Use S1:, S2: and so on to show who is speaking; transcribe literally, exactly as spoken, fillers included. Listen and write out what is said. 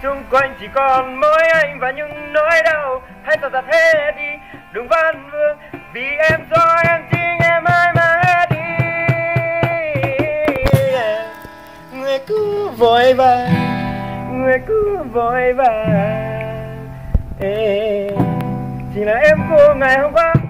S1: xung quanh chỉ còn mỗi anh và những nỗi đau. Hãy dọn dạt hết đi, đừng văn vương, vì em do em chính em mãi mà hết đi. Người cứ vội vàng, người cứ vội vàng. Ê, chỉ là em cô ngày hôm qua